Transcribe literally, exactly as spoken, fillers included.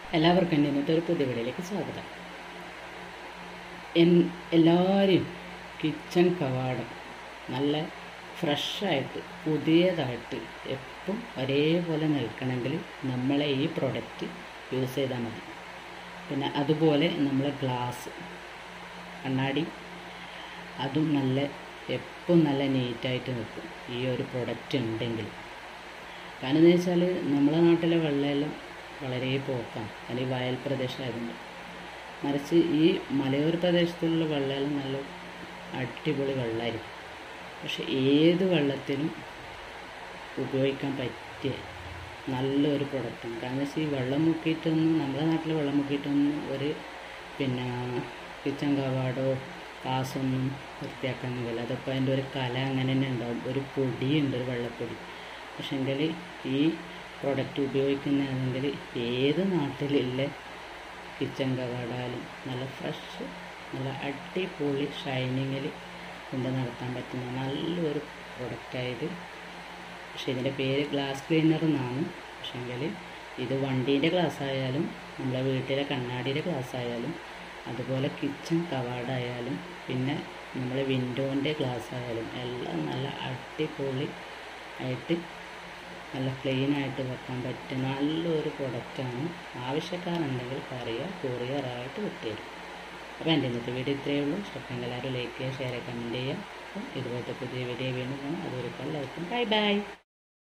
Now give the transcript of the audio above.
എല്ലാവർക്കും എൻ്റെ ഇന്നത്തെ ഒരു പുതിയ വീഡിയോയിലേക്ക് സ്വാഗതം. എൻ എല്ലാവരും കിച്ചൺ കവാടം നല്ല ഫ്രഷായിട്ട് പുതിയതായിട്ട് എപ്പം ഒരേപോലെ നിൽക്കണമെങ്കിൽ നമ്മളെ ഈ പ്രൊഡക്റ്റ് യൂസ് ചെയ്താൽ മതി. പിന്നെ അതുപോലെ നമ്മളെ ഗ്ലാസ് കണ്ണാടി അതും നല്ല എപ്പം നല്ല നീറ്റായിട്ട് നിൽക്കും ഈ ഒരു പ്രൊഡക്റ്റ് ഉണ്ടെങ്കിൽ. കാരണം എന്ന് വെച്ചാൽ നമ്മളെ നാട്ടിലെ വെള്ളമെല്ലാം വളരെ പോക്കാണ്, അല്ലെങ്കിൽ വയൽ പ്രദേശമായതുകൊണ്ട്. മറിച്ച് ഈ മലയോര പ്രദേശത്തുള്ള വെള്ളമെല്ലാം നല്ല അടിപൊളി വെള്ളമായിരിക്കും. പക്ഷെ ഏത് വെള്ളത്തിനും ഉപയോഗിക്കാൻ പറ്റിയ നല്ലൊരു പ്രൊഡക്റ്റാണ്. കാരണം വെച്ചാൽ ഈ വെള്ളം മുക്കിയിട്ടൊന്നും നമ്മുടെ നാട്ടിൽ വെള്ളം മുക്കിയിട്ടൊന്നും ഒരു പിന്നെ കിച്ചൺ കവാടോ ഗ്ലാസ്സൊന്നും വൃത്തിയാക്കാൻ കഴിയില്ല. അതപ്പോൾ അതിൻ്റെ ഒരു കല അങ്ങനെ തന്നെ ഉണ്ടാവും, ഒരു പൊടിയുണ്ട്, ഒരു വെള്ളപ്പൊടി. പക്ഷെങ്കിൽ ഈ പ്രൊഡക്റ്റ് ഉപയോഗിക്കുന്നതാണെങ്കിൽ ഏത് നാട്ടിലുള്ള കിച്ചൺ കവാടായാലും നല്ല ഫ്രഷ് നല്ല അടിപൊളി ഷൈനിങ്ങിൽ കൊണ്ട് നടത്താൻ പറ്റുന്ന നല്ലൊരു പ്രൊഡക്റ്റായത്. പക്ഷേ ഇതിൻ്റെ പേര് ഗ്ലാസ് ക്ലീനർ എന്നാണ്. പക്ഷെങ്കിൽ ഇത് വണ്ടീൻ്റെ ഗ്ലാസ് ആയാലും നമ്മളെ വീട്ടിലെ കണ്ണാടിയുടെ ഗ്ലാസ് ആയാലും അതുപോലെ കിച്ചൺ കവാടായാലും പിന്നെ നമ്മളെ വിൻഡോൻ്റെ ഗ്ലാസ് ആയാലും എല്ലാം നല്ല അടിപൊളി ആയിട്ട് നല്ല ക്ലീനായിട്ട് വെക്കാൻ പറ്റിയ നല്ലൊരു പ്രൊഡക്റ്റാണ്. ആവശ്യക്കാരുണ്ടെങ്കിൽ പറയുക, കൊറിയറായിട്ട് വിട്ടുതരും. അപ്പോൾ എൻ്റെ ഇന്നത്തെ വീഡിയോ ഇത്രയേ ഉള്ളൂ. ഇഷ്ടപ്പെട്ടെങ്കിൽ എല്ലാവരും ലൈക്ക് ചെയ്യുക, ഷെയർ ചെയ്യുക, കമൻറ്റ് ചെയ്യുക. അപ്പം ഇതുപോലത്തെ പുതിയ വീഡിയോ വീണ്ടും കാണാം. അതൊരു എല്ലാവർക്കും ബൈ ബൈ.